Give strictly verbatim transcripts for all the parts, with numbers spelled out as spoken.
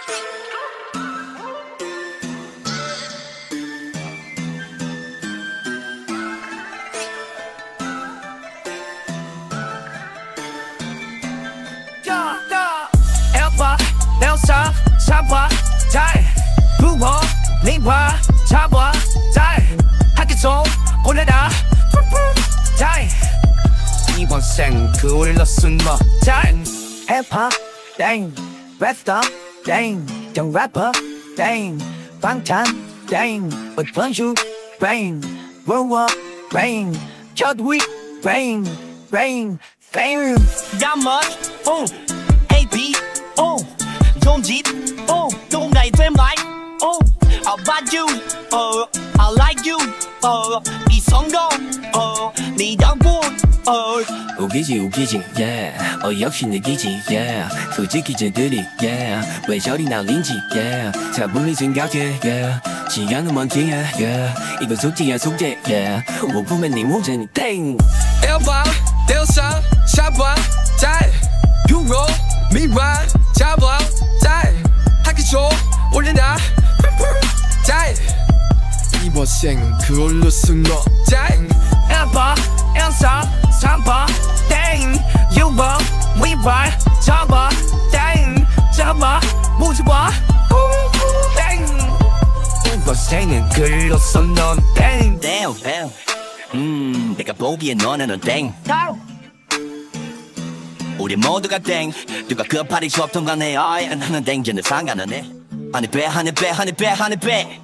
nel사 잡아 잘 부어 니와 잡아 잘 학교송 올려라 잘 이번 생 그올러 쓴뭐 잘 힙합 땡 랩스타 땡 정 래퍼 땡 방탄 땡 with bunchu bang roll bang cut week bang bang bang got much oh hey B oh 존짓, oh, 또 나의 됨 like, oh, I like you, oh, I like you, oh, 이 성공, oh, 네 덕분, oh. 웃기지 웃기지, yeah, 어 역시 느끼지, yeah, 솔직히 쟤들이, yeah, 왜 저리 날린지, yeah, 다 불리 생각해, yeah, 시간은 먼지야, yeah, 이거 숙제야 숙제, yeah, 못 보면 네 문제니 땡. 엘바, 델사, 샤바, 잘, 유로, 미와, 잡아. 학기초 올려라 잘 이번 생은 그걸로 쓴거 잘 엘바 엘사 삼바 땡 유버 위발 잡아 땡 잡아 모집와 땡 이번 생은 그걸로 쓴너 땡 땡 땡 음 내가 보기에 너는 땡 우리 모두가 땡 누가 그 파리 접통 가네 아이 나는 땡전에 상관은 해 하늘 배 하늘 배 하늘 배 하늘 배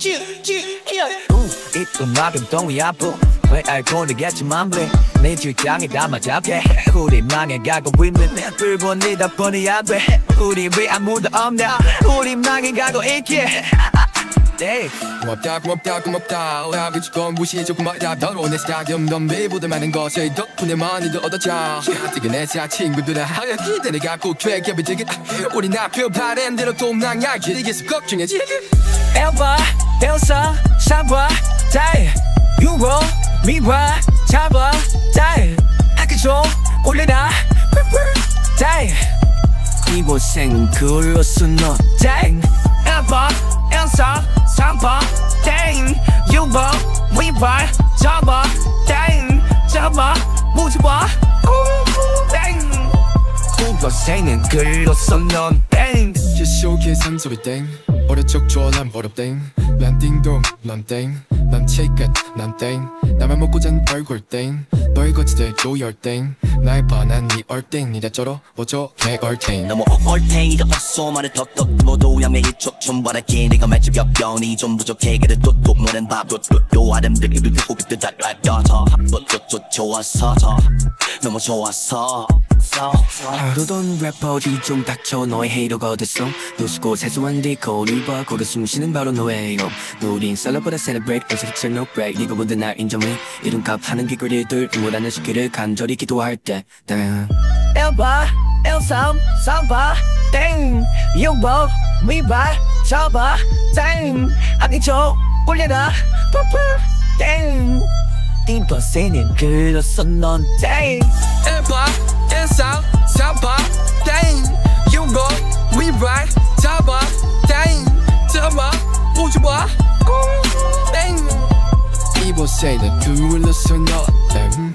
이쁜 막은 똥이 아프 왜 알고 느꼈지만 왜내 주장에 담아잡게 우리 망해가고 있는 불본 네 덕분이 안돼 우리 왜 아무도 없냐 우리 망해가고 있기에 고맙다 고맙다 고맙다 오야기 주건 무시해줘 고맙다 더러운 내 스타일은 넌 매보다 많은 것에 덕분에 많이도 얻었자 되게 내 사 친구들은 하여 기대 내가 꼭 되게 비지게 우리 나표 바랜 대로 또 낭야 길이겠어 걱정해지 엘바 델사 샤바 잘 유로 미와 잡아 잘 학교종 올려라 잘 이번 생은 그걸로 쓴너 땡 엘바 엘사 삼바 땡 유버 위발 잡아 땡 잡아 모집와 땡 이번 생은 그걸로 쓴너 땡 계속해 상소리 땡 어려적 좋아난 버릇 땡난 띵동 넌 땡 난 체끝 난 땡 나만 먹고 잔 얼굴 땡 너의 거치대 조열 땡 나의 반한 니 얼땡 니다 쩔어 뭐죠 개얼땡 너무 얼탱이가 없어 말을 덕덕 모두 양매 이쪽 좀 바랄게 내가 말집 옆변이 좀 부족해 그래 뚝뚝 노는 밥도 뚝뚝 아름드리 듣고 그때 달라져 또 좋아서 너무 좋아서 하루던 래퍼지 좀 닥쳐 너의 헤이터가 됐어 누수고 세수한 뒤 거울을 봐 거기 숨쉬는 바로 너의 헤이터 우린 셀럽보다 셀러브레이트 어색해 no break 네가 보던 날 인정해 이름값 하는 길거리들 못하는 시기를 간절히 기도할 때 엘바 엘삼 삼바 땡 유버 위발 잡아 땡 학기초 올려라 땡 이번 생은 그렇소 넌 땡 엘바 엘삼 삼바 땡 유버 위발 잡아 땡 잡아 모집와 땡 이번 생은 그걸로 쓴너 땡